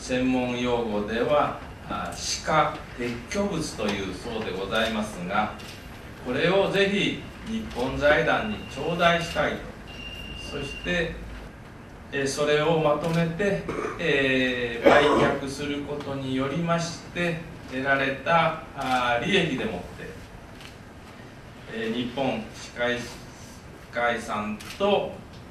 専門用語では歯科撤去物というそうでございますが、これをぜひ日本財団に頂戴したいと。そしてそれをまとめて売却することによりまして得られた利益でもって日本歯科医さんと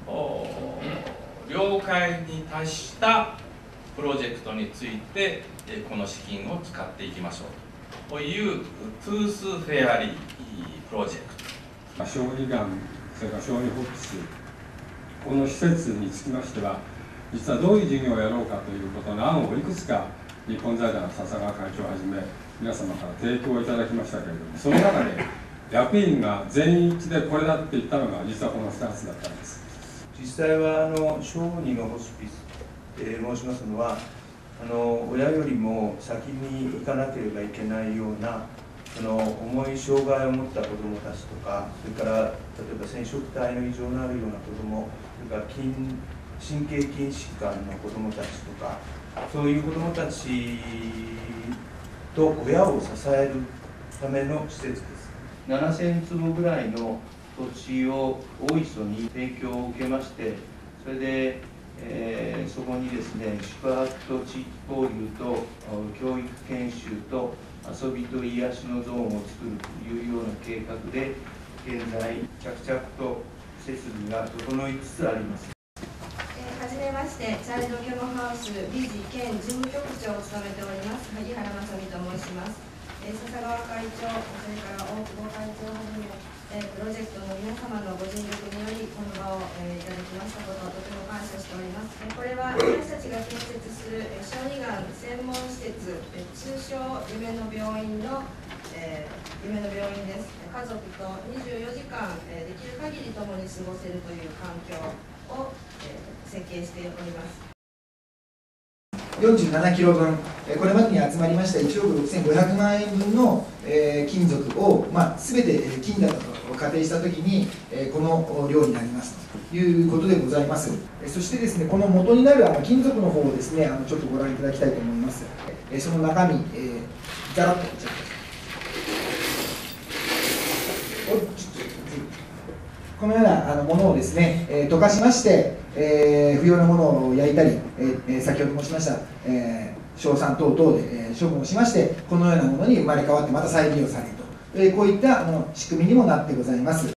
了解に達したプロジェクトについてこの資金を使っていきましょうというトゥースフェアリープロジェクト。 小児がん、それから小児ホップス、この施設につきましては実はどういう事業をやろうかということの案をいくつか日本財団笹川会長をはじめ皆様から提供いただきましたけれども、その中で役員が全員一致でこれだって言ったのが実はこの2つだったんです。 実際は小児のホスピスって申しますのは親よりも先に行かなければいけないような重い障害を持った子どもたちとか、それから例えば染色体の異常のあるような子ども、それから神経筋疾患の子どもたちとか、そういう子どもたちと親を支えるための施設です。7000坪ぐらいの土地を大磯に提供を受けまして、それで、そこにですね、宿泊と地域交流と教育研修と遊びと癒しのゾーンを作るというような計画で、現在着々と設備が整いつつあります。 はじめまして、チャイルドケモハウス理事兼事務局長を務めております萩原雅美と申します。笹川会長、それから大久保会長をはじめプロジェクトの皆様のご尽力によりこの場をいただきましたことをとても感謝しております。これは私たちが建設する小児がん専門施設、通称夢の病院の夢の病院です。家族と24時間できる限り共に過ごせるという環境を設計しております。 47キロ分、これまでに集まりました1億6500万円分の金属を、全て金だと仮定したときに、この量になりますということでございます。そしてですね、この元になる金属の方をですね、ちょっとご覧いただきたいと思います。その中身、ざらっとこのようなものをですね、溶かしまして、不要なものを焼いたり、先ほど申しました、硝酸等々で処分をしまして、このようなものに生まれ変わってまた再利用されると、こういった仕組みにもなってございます。